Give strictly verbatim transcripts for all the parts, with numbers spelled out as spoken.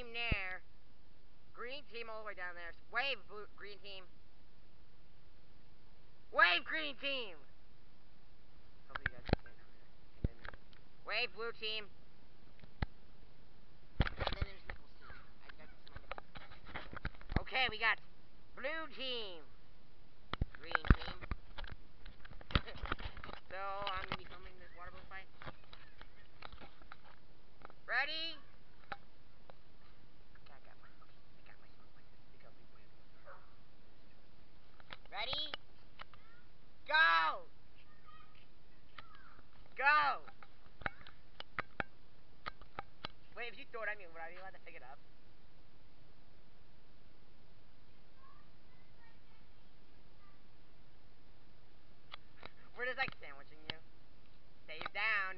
team there. Green team all the way down there. Wave, blue, green team. Wave, green team! Hopefully you guys can stand over there. And then wave, blue team. And then there's Nichols team. I got this in my notes. Okay, we got blue team. Green team. So, I'm going to be filming this water balloon fight. Ready? Okay, I got my, okay, I got my smoke like this. Think I'll be way up. Ready? Go! Go! Wait, if you throw it at me, would I be allowed to pick it up? We're just like sandwiching you. Stay down.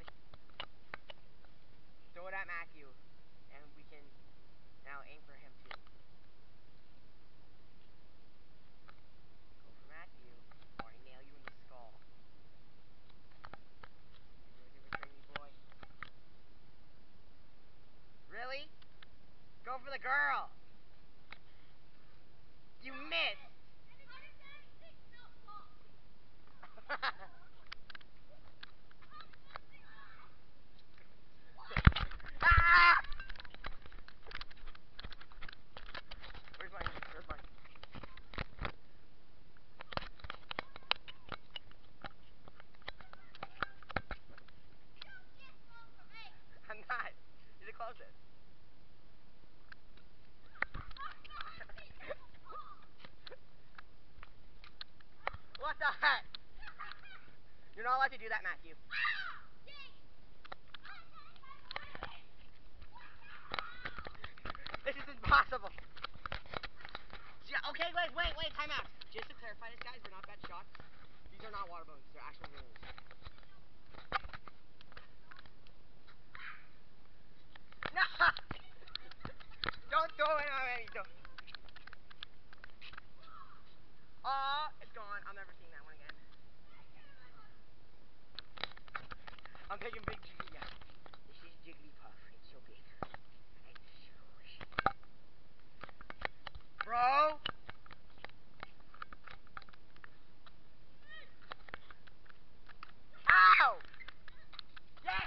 Throw it at Matthew. And we can now aim for him too. Go for Matthew. Or I nail you in the skull. You're a trainee boy. Really? Go for the girl. You missed. Ah! Where's my, where's my? I'm not. You're the closest. What the heck? You're not allowed to do that, Matthew. This is impossible. Yeah, okay, wait, wait, wait, time out. Just to clarify this, guys, we're not bad shots. These are not water balloons. They're actual rules. No! Don't throw it on me. Don't. Oh, it's gone. I'm never seeing that one again. I'm taking big Jiggly out. This is Jigglypuff. It's so big. It's so big. Bro! Ow! Yes!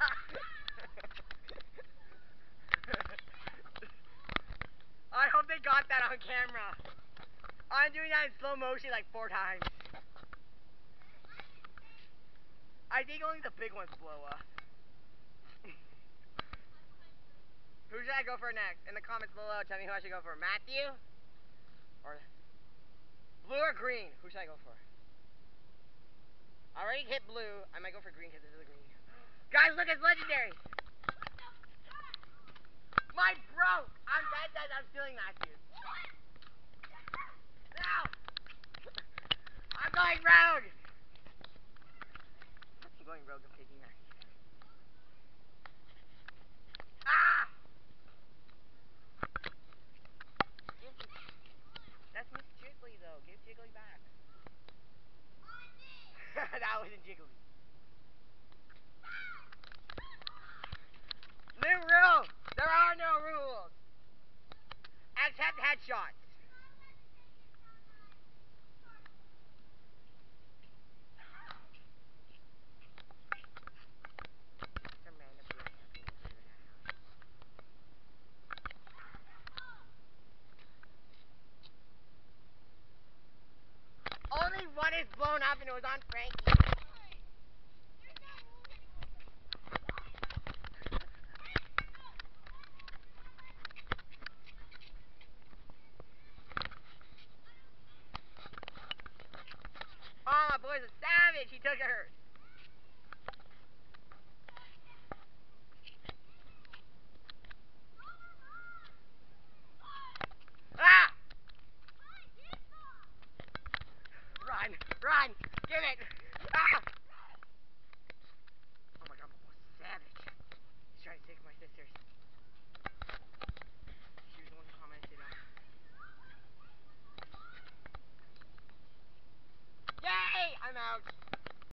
I hope they got that on camera. I'm doing that in slow motion like four times. I think only the big ones blow up. Who should I go for next? In the comments below, tell me who I should go for. Matthew? Or blue or green? Who should I go for? I already hit blue. I might go for green because this is a green. Guys, look, it's legendary. My broke. I'm dead, dead. I'm stealing Matthew. No! I'm going rogue. I'm going rogue. I'm taking that. Ah! That's Miss Jiggly, though. Give Jiggly back. That wasn't Jiggly. New rule! There are no rules! Except headshots. Only one is blown up and it was on Frankie. Oh, my boy's a savage. He took her. Ah! Run, run, give it.